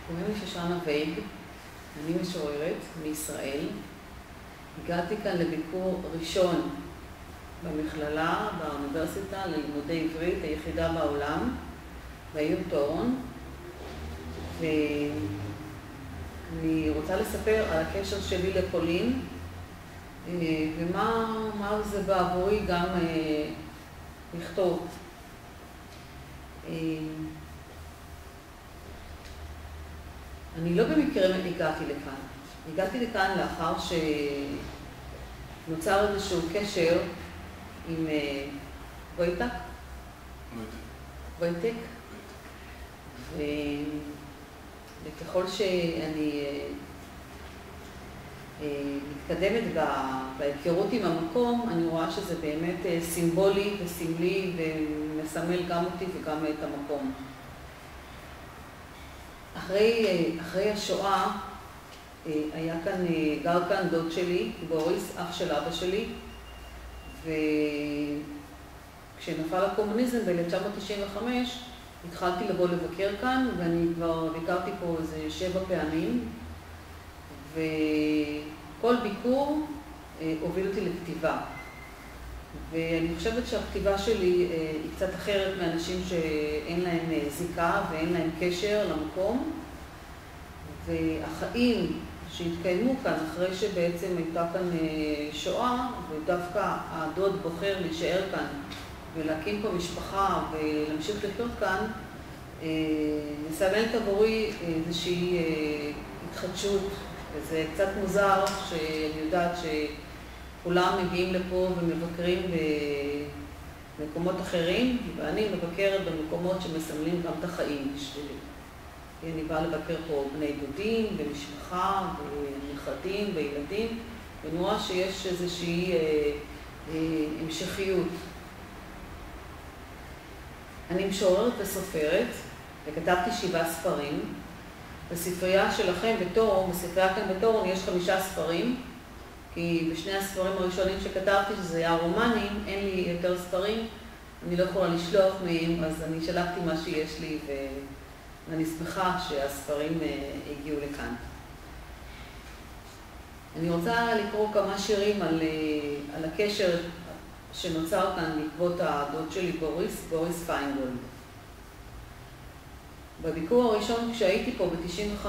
קוראים לי שושנה וייג, אני משוררת מישראל. הגעתי כאן לביקור ראשון במכללה, באוניברסיטה, ללימודי עברית, היחידה בעולם, בעיר טורון. ואני רוצה לספר על הקשר שלי לפולין, ומה זה בעבורי גם לכתוב. אני לא במקרה הגעתי לכאן. הגעתי לכאן לאחר שנוצר איזשהו קשר עם וויטק. וככל שאני מתקדמת בהיכרות עם המקום, אני רואה שזה באמת סימבולי וסמלי ומסמל גם אותי וגם את המקום. אחרי השואה גר כאן דוד שלי, בוריס, אח של אבא שלי, וכשנפל הקומוניזם ב-1995 התחלתי לבוא לבקר כאן, ואני כבר ביקרתי פה איזה 7 פעמים, וכל ביקור הוביל אותי לכתיבה. ואני חושבת שהכתיבה שלי היא קצת אחרת מאנשים שאין להם זיקה ואין להם קשר למקום. והחיים שהתקיימו כאן אחרי שבעצם הייתה כאן שואה, ודווקא הדוד בוחר להישאר כאן ולהקים פה משפחה ולהמשיך לחיות כאן, מסמלת עבורי איזושהי התחדשות. וזה קצת מוזר שאני יודעת כולם מגיעים לפה ומבקרים במקומות אחרים, ואני מבקרת במקומות שמסמלים גם את החיים בשבילי. אני באה לבקר פה בני דודים, במשפחה, בנכדים, בילדים, ואני רואה שיש איזושהי המשכיות. אני משוררת וסופרת, וכתבתי 7 ספרים. בספרייה שלכם בטורון, בספרייה כאן בטורון, יש 5 ספרים, כי בשני הספרים הראשונים שכתבתי, שזה היה רומנים, אין לי יותר ספרים, אני לא יכולה לשלוח מהם, אז אני שלחתי מה שיש לי, ואני שמחה שהספרים הגיעו לכאן. אני רוצה לקרוא כמה שירים על הקשר שנוצר כאן בעקבות הדוד שלי בוריס פיינגולד. בביקור הראשון כשהייתי פה ב-95,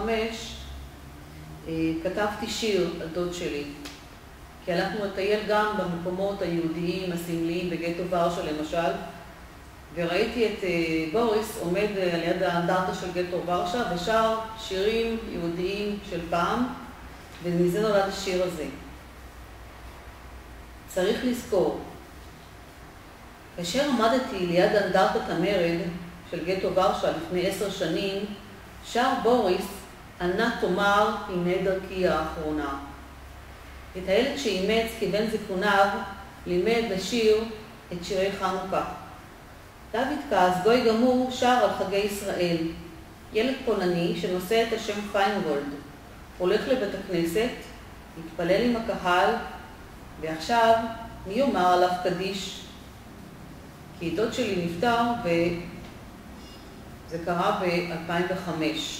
כתבתי שיר על דוד שלי. כי הלכנו לטייל גם במקומות היהודיים, הסמליים, בגטו ורשה למשל, וראיתי את בוריס עומד על יד האנדרטה של גטו ורשה ושר שירים יהודיים של פעם, ומזה נולד השיר הזה. צריך לזכור, כאשר עמדתי ליד אנדרטת המרד של גטו ורשה לפני 10 שנים, שר בוריס, ענה תאמר, הנה דרכי האחרונה. את הילד שאימץ כבן זיכרוניו לימד לשיר את שירי חנוכה. דוד כעס, גוי גמור, שר על חגי ישראל. ילד פולני שנושא את השם פיינגולד, הולך לבית הכנסת, מתפלל עם הקהל, ועכשיו מי יאמר עליו קדיש? כי דוד שלי נפטר וזה קרה ב-2005.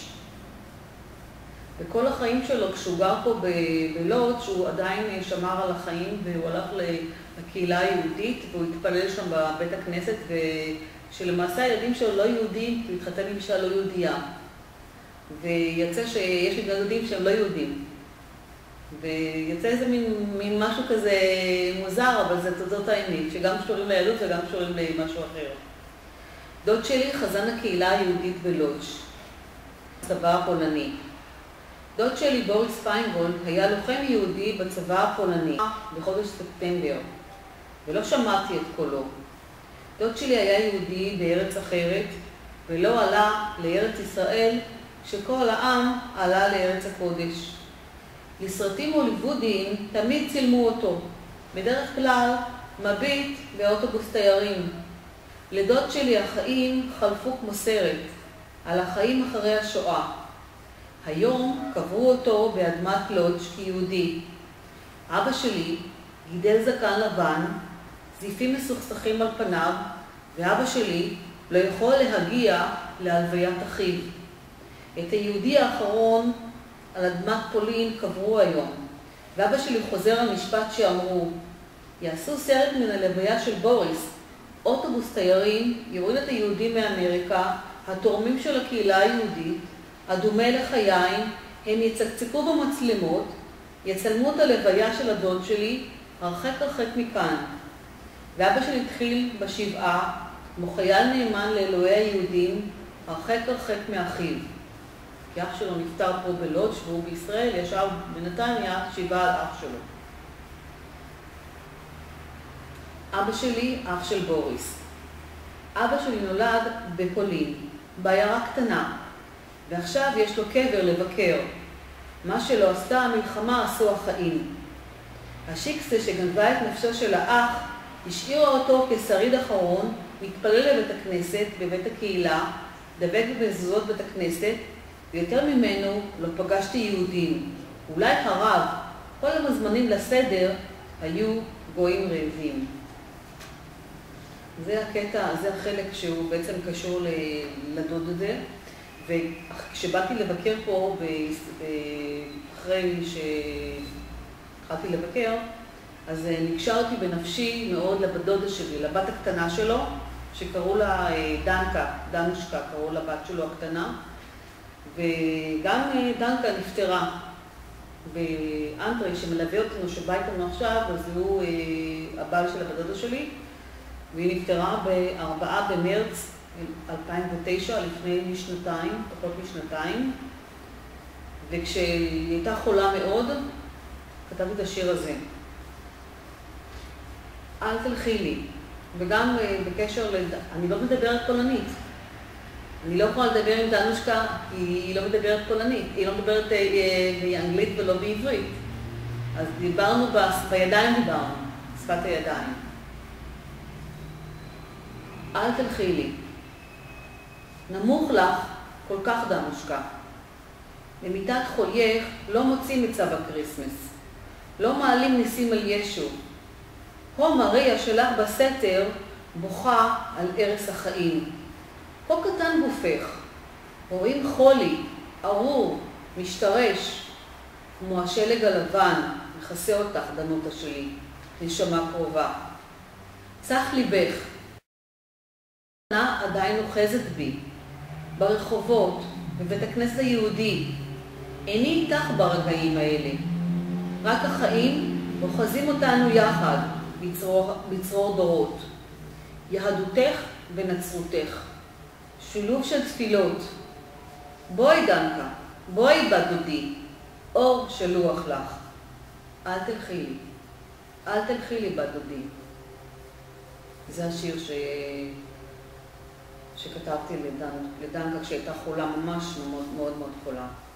וכל החיים שלו, כשהוא גר פה בלוד, שהוא עדיין שמר על החיים והוא הלך לקהילה היהודית והוא התפלל שם בבית הכנסת, ושלמעשה הילדים שלו לא יהודים, הוא התחתן עם אישה לא יהודייה. ויצא שיש לי גם יהודים שהם לא יהודים. ויצא איזה מין משהו כזה מוזר, אבל זה תודות האמת, שגם קשורים ליהדות וגם קשורים למשהו אחר. דוד שלי חזן הקהילה היהודית בלודז', צבא הפולני. דוד שלי בוריס פיינגולד היה לוחם יהודי בצבא הפולני בחודש ספטמבר, ולא שמעתי את קולו. דוד שלי היה יהודי בארץ אחרת, ולא עלה לארץ ישראל כשכל העם עלה לארץ הקודש. לסרטים הוליוודיים תמיד צילמו אותו, בדרך כלל מביט באוטובוס תיירים. לדוד שלי החיים חלפו כמו סרט, על החיים אחרי השואה. היום קברו אותו באדמת לודז' כיהודי. אבא שלי גידל זקן לבן, זיפים מסוכסכים על פניו, ואבא שלי לא יכול להגיע להלוויית אחיו. את היהודי האחרון על אדמת פולין קברו היום. ואבא שלי חוזר על משפט שאמרו, יעשו סרט מן הלוויה של בוריס, אוטובוס תיירים יוריד את היהודים מאמריקה, התורמים של הקהילה היהודית, הדומה לחיים, הם יצקצקו במצלמות, יצלמו את הלוויה של הדוד שלי, הרחק הרחק מכאן. ואבא שלי התחיל בשבעה, כמו חייל נאמן לאלוהי היהודים, הרחק הרחק מאחיו. כי אח שלו נפטר פה בלודג' והוא בישראל, ישב בנתניה שבעה על אח שלו. אבא שלי, אח של בוריס. אבא שלי נולד בפולין, בעיירה קטנה, ועכשיו יש לו קבר לבקר. מה שלא עשתה המלחמה עשו החיים. השיקסה שגנבה את נפשו של האח, השאירה אותו כשריד אחרון, מתפלל לבית הכנסת, בבית הקהילה, דבק במזוזות בית הכנסת, ויותר ממנו לא פגשתי יהודים. אולי הרב, כל המזמנים לסדר היו גויים רעבים. זה הקטע, זה החלק שהוא בעצם קשור לדוד הזה. וכשבאתי לבקר פה, אחרי שהתחלתי לבקר, אז נקשרתי בנפשי מאוד לבת דודה שלי, לבת הקטנה שלו, שקראו לה דנקה, דנושקה, קראו לבת שלו הקטנה. וגם דנקה נפטרה. ואנדרי שמלווה אותנו, שבא איתנו עכשיו, אז הוא הבעל של הבת דודה שלי, והיא נפטרה ב-4 במרץ 2009, לפני שנתיים, פחות משנתיים. וכשהיא הייתה חולה מאוד, כתבתי את השיר הזה. אל תלכי לי. וגם בקשר אני לא מדברת פולנית. אני לא יכולה לדבר עם דנושקה, היא לא מדברת פולנית. היא לא מדברת באנגלית ולא בעברית. אז דיברנו, בידיים דיברנו, שפת הידיים. אל תלכי לי. נמוך לך כל כך דנושקה. למיטת חולייך לא מוצאים את צו הקריסמס. לא מעלים ניסים על ישו. כה מריה שלך בסתר בוכה על ערש החיים. כה קטן גופך. רואים חולי, ארור, משתרש, כמו השלג הלבן, מכסה אותך דנותה שלי, נשמה קרובה. צח ליבך. עדיין אוחזת בי, ברחובות, בבית הכנסת היהודי. איני איתך ברגעים האלה. רק החיים אוחזים אותנו יחד, בצרור דורות. יהדותך ונצרותך. שילוב של תפילות. בואי דנקה, בואי בת דודי, אור שלוח לך. אל תלכי לי, אל תלכי לי בת דודי. זה השיר שכתבתי לדנקה כשהייתה חולה, ממש מאוד מאוד חולה.